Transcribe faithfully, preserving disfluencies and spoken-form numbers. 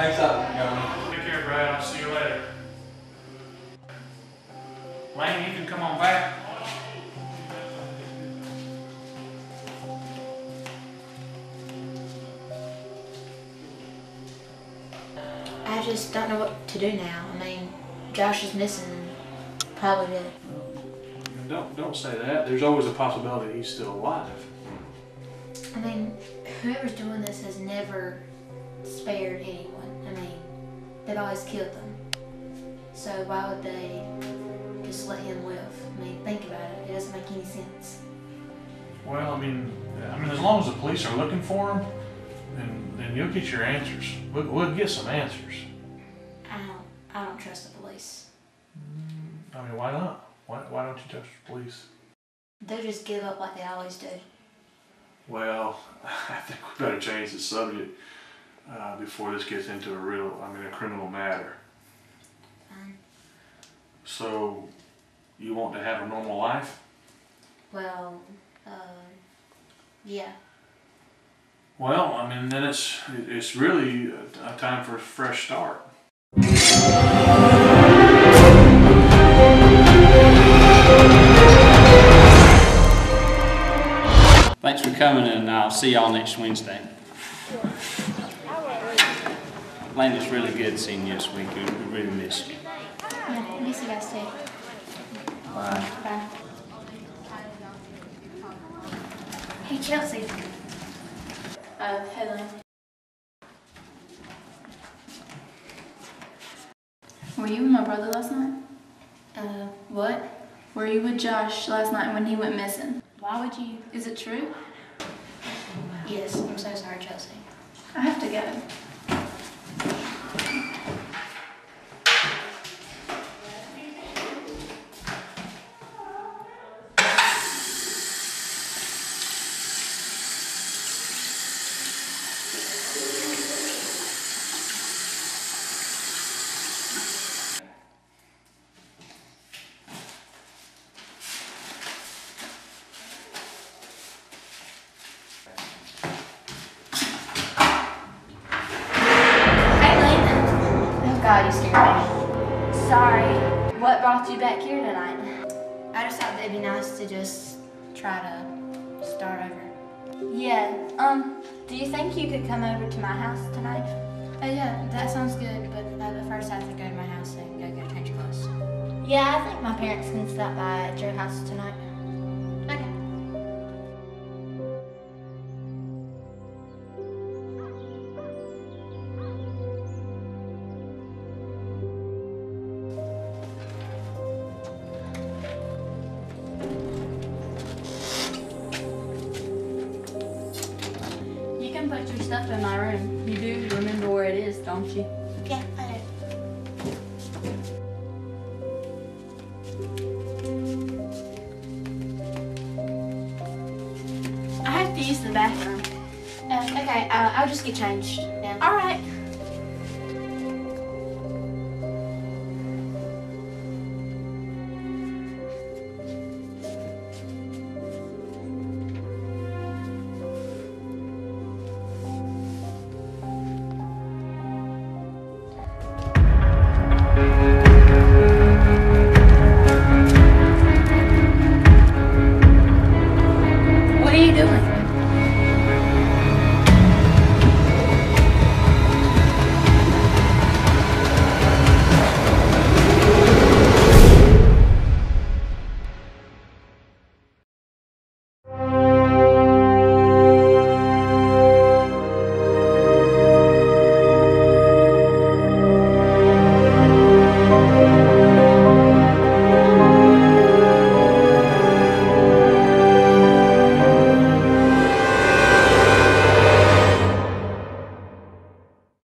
Thanks up, Governor. Take care, Brad. I'll see you later. Laine, you can come on back. I just don't know what to do now. I mean, Josh is missing, probably dead. Don't, don't say that. There's always a possibility he's still alive. I mean, whoever's doing this has never spared anyone. I mean, they've always killed them. So why would they just let him live? I mean, think about it. It doesn't make any sense. Well, I mean, I mean, as long as the police are looking for him, then, then you'll get your answers. We'll, we'll get some answers. I don't, I don't trust the police. I mean, why not? Why, why don't you trust the police? They'll just give up like they always do. Well, I think we better change the subject uh, before this gets into a real, I mean, a criminal matter. Um, So, you want to have a normal life? well, uh, yeah. Well, I mean, then it's it's really a time for a fresh start. Thanks for coming, and I'll see y'all next Wednesday. Laine, it's really good seeing you this week. We really missed you. Yeah, miss you guys too. Bye. Bye. Hey, Chelsea. Uh, hey, Laine. Were you with my brother last night? Uh, what? Were you with Josh last night when he went missing? Why would you? Is it true? Yes, I'm so sorry, Chelsea. I have to go. God, you scared me. Sorry. What brought you back here tonight? I just thought it'd be nice to just try to start over. Yeah. Um, do you think you could come over to my house tonight? Oh yeah, that sounds good, but uh, but first I have to go to my house and go get a change of clothes. Yeah, I think my parents can stop by at your house tonight. Okay. You can put your stuff in my room. You do remember where it is, don't you? Yeah, I do. I have to use the bathroom. Uh, okay, uh, I'll just get changed. Yeah. All right.